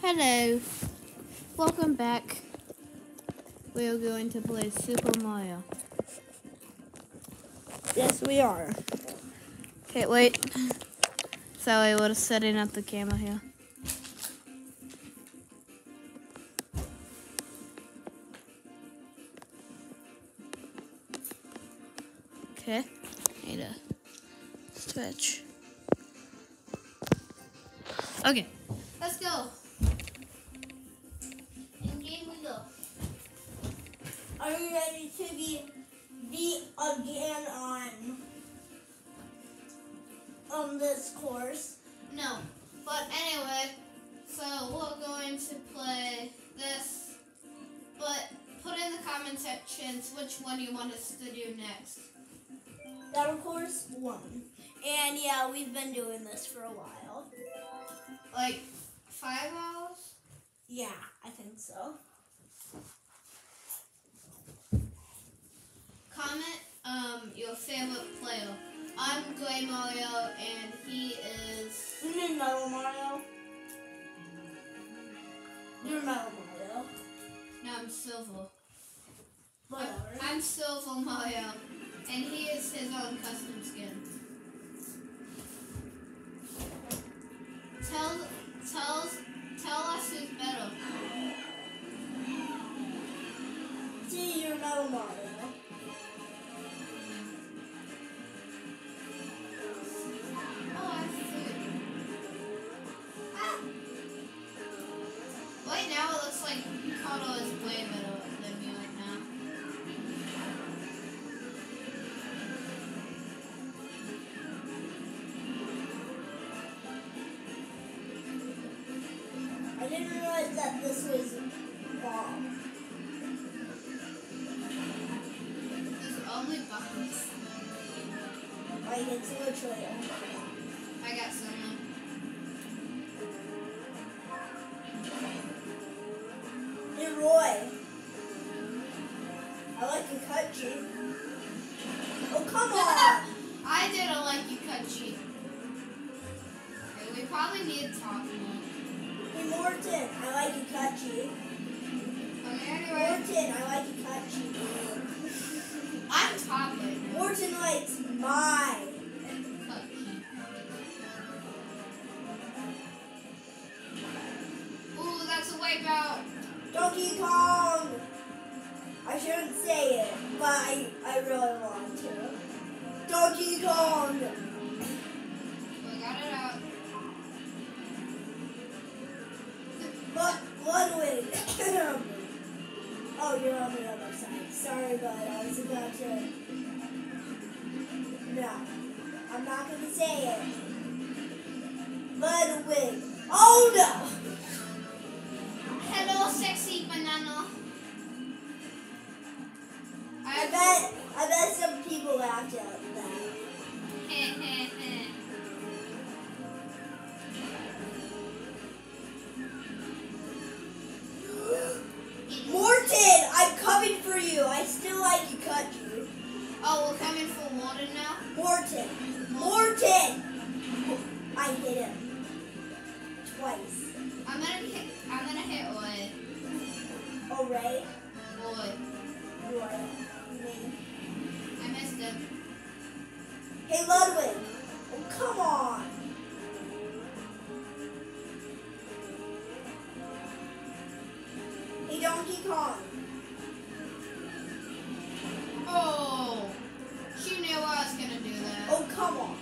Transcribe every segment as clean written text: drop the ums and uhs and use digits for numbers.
Hello, welcome back. We are going to play Super Mario. Yes, we are. Okay, wait. Sorry, we're setting up the camera here. Okay, need to stretch. Okay, let's go. In game we go. Are you ready to be again on this course? No, but anyway, so we're going to play this, but put in the comment sections which one you want us to do next. Battle course 1. And yeah, we've been doing this for a while. Like 5 hours? Yeah, I think so. Comment your favorite player. I'm Gray Mario and he is... You mean Metal Mario? You're Metal Mario. No, I'm Silver. Whatever. I'm Silver Mario and he is his own custom skin. Tell us who's better. See, you're Metal Mario. Right now it looks like Kato is way better than me right now. I didn't realize that this was bomb. There's only buckets. I can see a trail. I got someone. Hey Roy, I like your cut cheek. Oh come on! I didn't like you cut cheap. Okay, we probably need to talk more. Hey Morton, I like your cut cheek. Okay, anyway. Morton, I like your cut cheek. I'm talking. Morton likes my Cut cheap. Ooh, that's a wipeout. Donkey Kong. I shouldn't say it, but I really want to. Donkey Kong. We got it out. Ludwig. Oh, you're on the other side. Sorry, bud. I was about to. No, I'm not gonna say it. Ludwig. Oh no! Hello, sexy banana. I bet some people laughed at that. Morton, I'm coming for you. I still like you, cut you. Oh, we're coming for water now? Morton. I hit him twice. I'm gonna hit Roy. Oh, Ray? Roy. Me. I missed him. Hey, Ludwig. Oh, come on. Hey, Donkey Kong. Oh! She knew I was gonna do that. Oh, come on.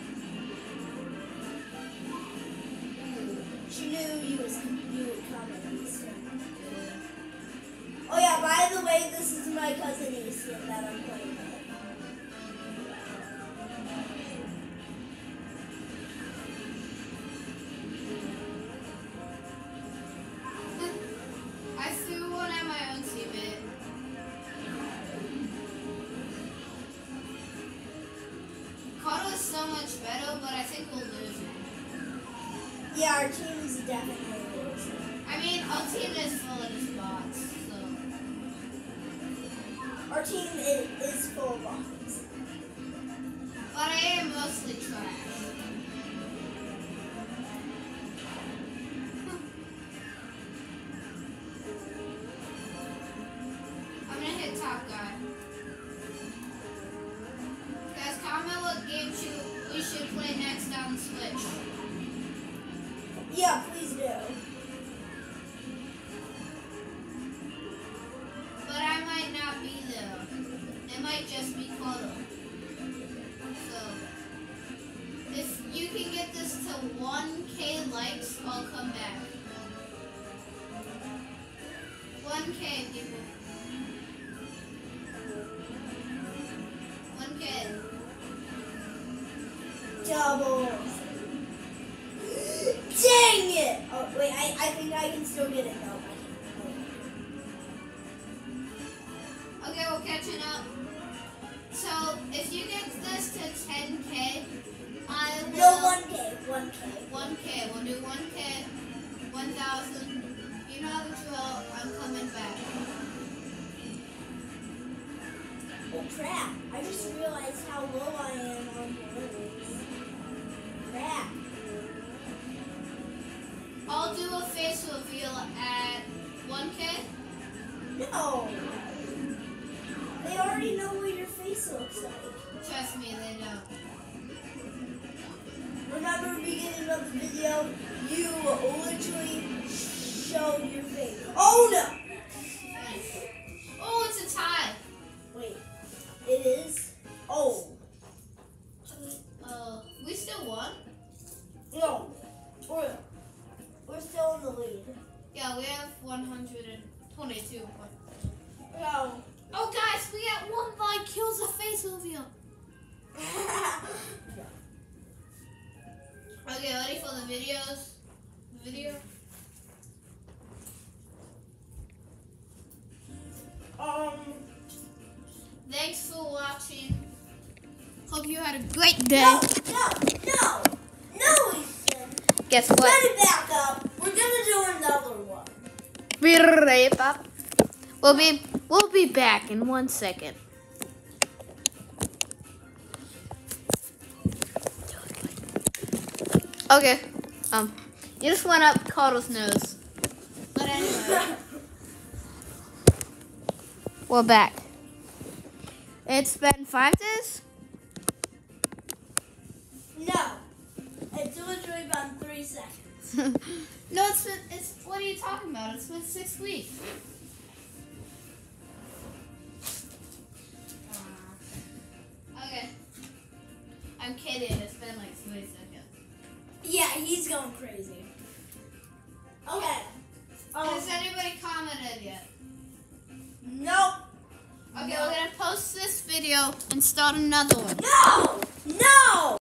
She knew you would come in Easton. Oh yeah, by the way, this is my cousin Easton that I'm playing with. I threw one at my own teammate. Kato is so much better, but I think we'll lose. Yeah, our team's definitely losing. I mean, our team is full of just bots, so. Our team is full of bots. But I am mostly trash. do. But I might not be there. It might just be Koto. So, if you can get this to 1K likes, I'll come back. 1K, people. 1K. Double. Dang it! Oh, wait, I think I can still get it. No. Okay, we're catching up. So, if you get this to 10K, I will... No, 1K. 1K. 1K. We'll do 1K. 1,000. You know the drill. I'm coming back. Oh, crap. I just realized how low I am on balloons. Crap. I'll do a face reveal at 1K. No. They already know what your face looks like. Trust me, they don't. Remember the beginning of the video? You literally showed your face. Oh no! Oh, it's a tie. Wait, it is? Oh. We still won? No. We're still in the lead. Yeah, we have 122 points. No. Oh, guys, we got 1 like kills a face reveal. Okay, ready for the videos? Video? Thanks for watching. Hope you had a great day. No, Ethan. Guess what? Set it back up. We're gonna do another one. Be right back. We'll be back in 1 second. Okay. You just went up Carter's nose. But anyway. We're back. It's been 5 days? No. It's literally been 3 seconds. No, it's what are you talking about? It's been 6 weeks. Okay. I'm kidding. It's been like 20 seconds. Yeah, he's going crazy. Okay. Has anybody commented yet? Nope. Okay, we're gonna post this video and start another one. No! No!